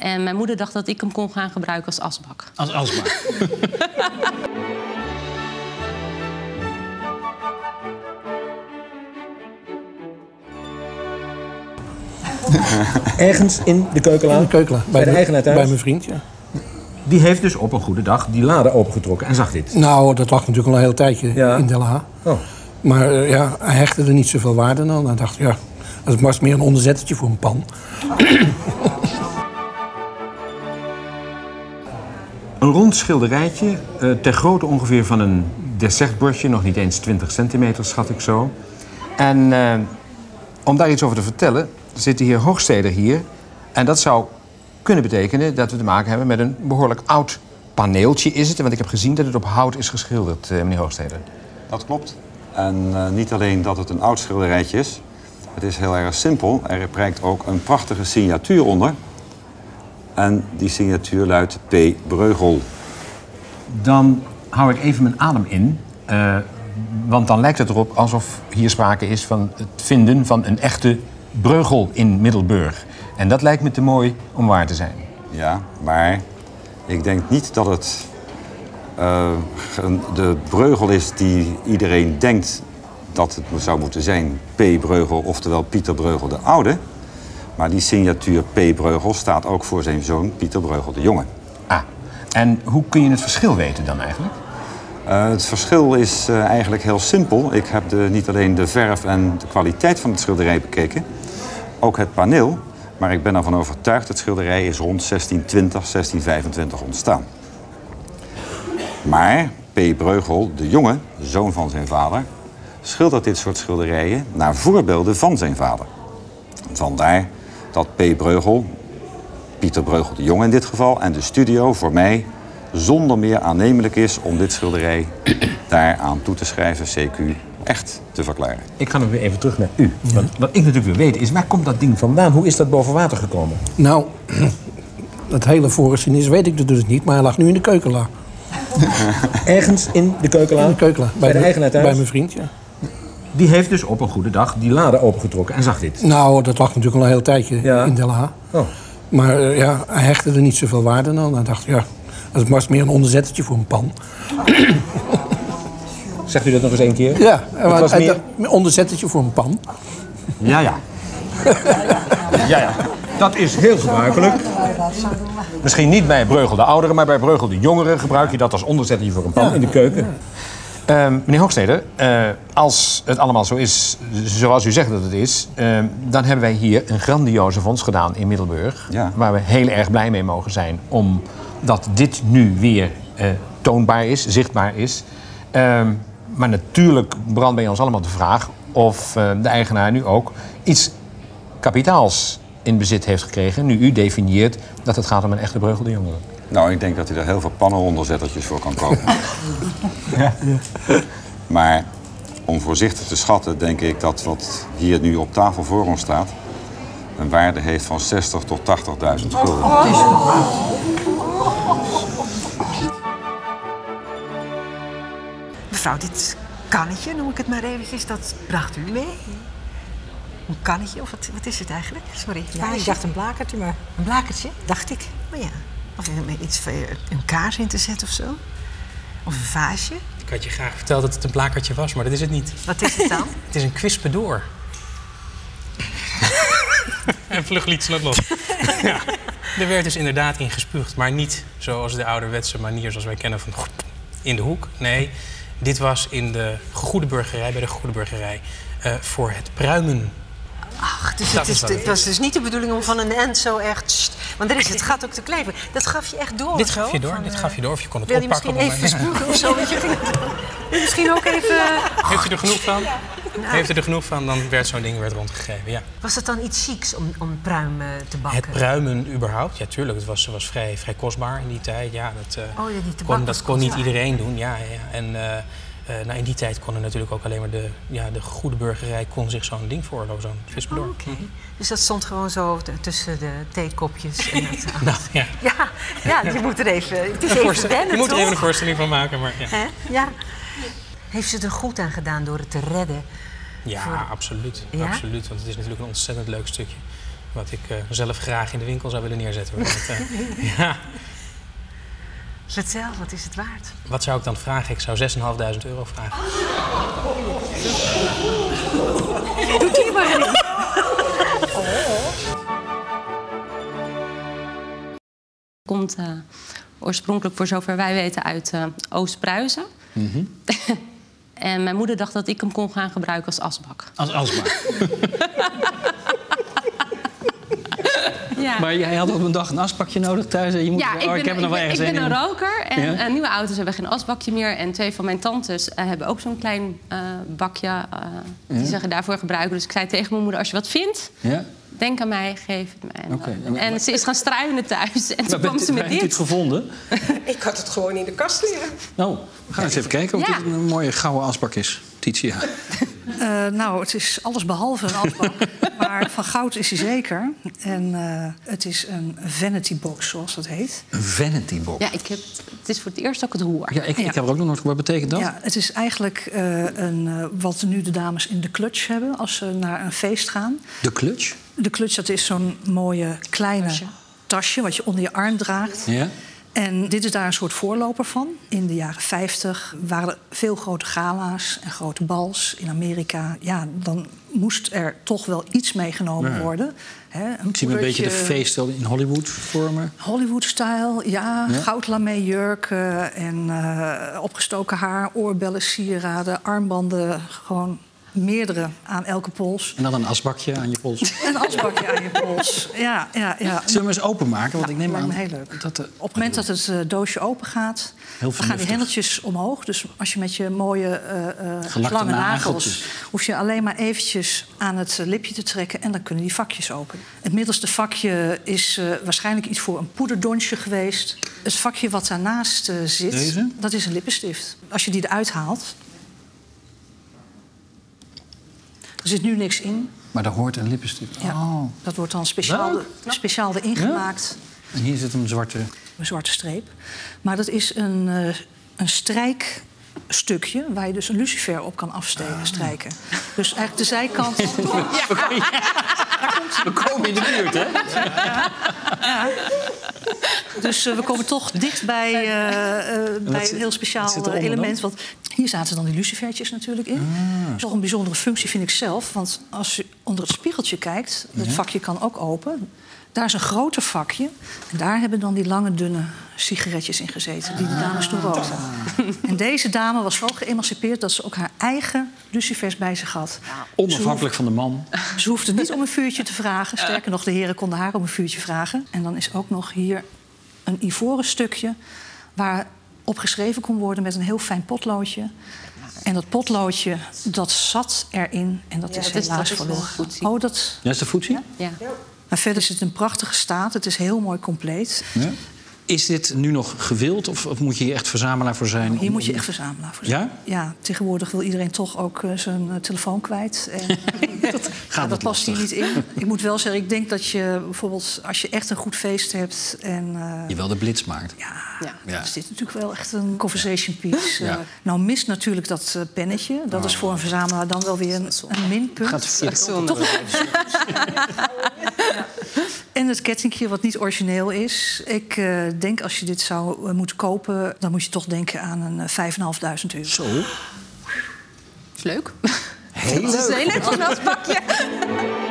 En mijn moeder dacht dat ik hem kon gaan gebruiken als asbak. Als asbak. Ergens in de keukenlaan? In de keukenlaan. Bij de eigenaar thuis? Bij mijn vriend, ja. Die heeft dus op een goede dag die lade opengetrokken en zag dit. Nou, dat lag natuurlijk al een heel tijdje in Den Haag. Oh. Maar ja, hij hechtte er niet zoveel waarde aan. Hij dacht, ja, het was meer een onderzettertje voor een pan. Een rond schilderijtje, ter grootte ongeveer van een dessertbordje, nog niet eens 20 centimeter, schat ik zo. En om daar iets over te vertellen, zit de heer Hoogsteder hier. En dat zou kunnen betekenen dat we te maken hebben met een behoorlijk oud paneeltje, is het? Want ik heb gezien dat het op hout is geschilderd, meneer Hoogsteder. Dat klopt. En niet alleen dat het een oud schilderijtje is. Het is heel erg simpel. Er prijkt ook een prachtige signatuur onder. En die signatuur luidt P. Breugel. Dan hou ik even mijn adem in. Want dan lijkt het erop alsof hier sprake is van het vinden van een echte Breugel in Middelburg. En dat lijkt me te mooi om waar te zijn. Ja, maar ik denk niet dat het de Breugel is die iedereen denkt dat het zou moeten zijn. P. Breugel, oftewel Pieter Breugel de Oude. Maar die signatuur P. Breugel staat ook voor zijn zoon Pieter Breugel de Jonge. Ah, en hoe kun je het verschil weten dan eigenlijk? Het verschil is eigenlijk heel simpel. Ik heb niet alleen de verf en de kwaliteit van het schilderij bekeken, ook het paneel. Maar ik ben ervan overtuigd, het schilderij is rond 1620, 1625 ontstaan. Maar P. Breugel de Jonge, zoon van zijn vader, schildert dit soort schilderijen naar voorbeelden van zijn vader. Vandaar dat P. Breugel, Pieter Breugel de Jonge in dit geval, en de studio voor mij zonder meer aannemelijk is om dit schilderij daaraan toe te schrijven, CQ, echt te verklaren. Ik ga nog weer even terug naar u. Want wat ik natuurlijk wil weten is, waar komt dat ding vandaan? Hoe is dat boven water gekomen? Nou, het hele voorgeschiedenis weet ik dus niet, maar hij lag nu in de keukenlaan. Ergens in de keukenlaan? In de keukenlaan. Bij de eigenaar thuis? Bij mijn vriend, ja. Die heeft dus op een goede dag die lade opengetrokken en zag dit. Nou, dat lag natuurlijk al een heel tijdje in Den Haag. Oh. Maar ja, hij hechtte er niet zoveel waarde aan. Hij dacht, ja, het was meer een onderzettertje voor een pan. Zegt u dat nog eens één keer? Ja, het was meer een onderzettertje voor een pan. Ja, ja. Ja, ja. Dat is heel gebruikelijk. Misschien niet bij Breugel de Oudere, maar bij Breugel de Jongere gebruik je dat als onderzettertje voor een pan in de keuken. Meneer Hoogsteder, als het allemaal zo is zoals u zegt dat het is, dan hebben wij hier een grandioze vondst gedaan in Middelburg. Ja. Waar we heel erg blij mee mogen zijn, omdat dit nu weer toonbaar is, zichtbaar is. Maar natuurlijk brandt bij ons allemaal de vraag of de eigenaar nu ook iets kapitaals in bezit heeft gekregen, nu u definieert dat het gaat om een echte Breugel de Jongere. Nou, ik denk dat hij er heel veel pannenonderzettertjes voor kan kopen. Ja. Maar om voorzichtig te schatten, denk ik dat wat hier nu op tafel voor ons staat een waarde heeft van 60.000 tot 80.000 gulden. Mevrouw, dit kannetje, noem ik het maar eventjes, dat bracht u mee? Een kannetje, of wat is het eigenlijk? Sorry. Ja, ik dacht een blakertje, maar... Een blakertje? Dacht ik. Oh ja. Of een kaars in te zetten of zo? Of een vaasje? Ik had je graag verteld dat het een plakertje was, maar dat is het niet. Wat is het dan? Het is een kwispedoor. En vlug liet ze het los. Ja. Er werd dus inderdaad in gespuugd, maar niet zoals de ouderwetse manier zoals wij kennen van in de hoek. Nee, dit was in de Goede Burgerij, bij de Goede Burgerij, voor het pruimen. Ach, dus het was dus niet de bedoeling om van een end zo echt... Want het gaat ook te kleven. Dat gaf je echt door. Dit gaf je door, dit gaf je door. Of je kon het wil je oppakken. Misschien even spugen of zo? Misschien ook even... Heeft u er genoeg van? Heeft u er genoeg van, dan werd zo'n ding rondgegeven, ja. Was het dan iets chics om pruim te bakken? Het pruimen überhaupt? Ja, tuurlijk. Het was vrij kostbaar in die tijd. Ja, dat kon niet iedereen doen. Ja. En in die tijd kon er natuurlijk ook alleen maar de Goede Burgerij kon zich zo'n ding veroorloven, zo'n visbedoor. Oké. Dus dat stond gewoon zo tussen de theekopjes en dat nou, ja. Ja, je moet er even... Het is even wennen, je moet er toch? even een voorstelling van maken, maar ja. Ja. Heeft ze er goed aan gedaan door het te redden? Ja, absoluut. Ja? Absoluut. Want het is natuurlijk een ontzettend leuk stukje. wat ik zelf graag in de winkel zou willen neerzetten. Ja. Vertel, wat is het waard? Wat zou ik dan vragen? Ik zou €6.500 vragen. Doe die maar niet. Komt oorspronkelijk, voor zover wij weten, uit Oost-Pruisen. En mijn moeder dacht dat ik hem kon gaan gebruiken als asbak. Als asbak. Ja. Maar jij had op een dag een asbakje nodig thuis en je moet... Ja, ik heb er nog wel ergens ik ben een een roker en Ja? Nieuwe auto's hebben geen asbakje meer. En 2 van mijn tantes hebben ook zo'n klein bakje die ze daarvoor gebruiken. Dus ik zei tegen mijn moeder, als je wat vindt, Ja? denk aan mij, geef het mij. Oké. En ze is gaan struinen thuis en toen Maar kwam ze met hebt u het dit. gevonden? Ik had het gewoon in de kast liggen. Nou, we gaan eens even kijken of Ja. dit een mooie gouden asbak is. Titia. Nou, het is alles behalve een asbak. Maar van goud is hij zeker. En het is een vanity box, zoals dat heet. Een vanity box. Ja, het is voor het eerst dat ik het hoor. Ja, ik heb er ook nog nooit... Wat betekent dat? Ja, het is eigenlijk wat nu de dames in de clutch hebben als ze naar een feest gaan. De clutch? De clutch, dat is zo'n mooie kleine tasje wat je onder je arm draagt. Ja. En dit is daar een soort voorloper van. In de jaren 50 waren er veel grote gala's en grote bals in Amerika. Ja, dan moest er toch wel iets meegenomen worden. Hè, Ik zie me een beetje de feesten in Hollywood vormen. Hollywood-style, ja. Goudlamé jurken en opgestoken haar, oorbellen, sieraden, armbanden. Gewoon meerdere aan elke pols. En dan een asbakje aan je pols. Een asbakje aan je pols. Ja. Zullen we hem eens openmaken? Want ik neem lijkt aan me heel leuk. dat Op het moment dat het doosje open gaat, dan gaan die vernuftig. hendeltjes omhoog. Dus als je met je mooie Gelakte lange nagels... nageltjes. hoef je alleen maar eventjes aan het lipje te trekken... en dan kunnen die vakjes open. Het middelste vakje is waarschijnlijk iets voor een poederdonsje geweest. Het vakje wat daarnaast zit, Deze? dat is een lippenstift. Als je die eruit haalt... Er zit nu niks in. Maar daar hoort een lippenstift. Ja, Oh. dat wordt dan speciaal erin gemaakt. En hier zit een zwarte... Een zwarte streep. Maar dat is een strijkstukje waar je dus een lucifer op kan afstrijken. Dus eigenlijk de zijkant... We komen in de buurt, hè? Dus we komen toch dicht bij een heel speciaal element. Want hier zaten dan die lucifertjes natuurlijk in. Dat is toch een bijzondere functie, vind ik zelf. Want als je onder het spiegeltje kijkt, dat vakje kan ook open. Daar is een groter vakje. En daar hebben dan die lange, dunne sigaretjes in gezeten... die de dames toen rookten. En deze dame was zo geëmancipeerd... dat ze ook haar eigen lucifers bij zich had. Onafhankelijk van de man. Ze hoefde niet om een vuurtje te vragen. Sterker nog, de heren konden haar om een vuurtje vragen. En dan is ook nog hier een ivoren stukje... waar op geschreven kon worden met een heel fijn potloodje. En dat potloodje, dat zat erin en dat is helaas verloren. Oh, dat... Ja, is de voetzie? Ja. Maar verder is het een prachtige staat. Het is heel mooi compleet. Ja. Is dit nu nog gewild of moet je hier echt verzamelaar voor zijn? Hier moet je echt verzamelaar voor zijn. Ja? Ja, tegenwoordig wil iedereen toch ook zijn telefoon kwijt. En, dat past hier niet in. Ik moet wel zeggen, ik denk dat je bijvoorbeeld... als je echt een goed feest hebt en... je wel de blitz maakt. Ja, is dit natuurlijk wel echt een conversation piece. Ja. Nou mist natuurlijk dat pennetje. Dat is voor een verzamelaar dan wel weer een minpunt. Toch even En het kettingje wat niet origineel is. Ik denk als je dit zou moeten kopen... dan moet je toch denken aan een €5.500. Zo. Is leuk. Heel leuk. Dat is heel leuk als een asbakje.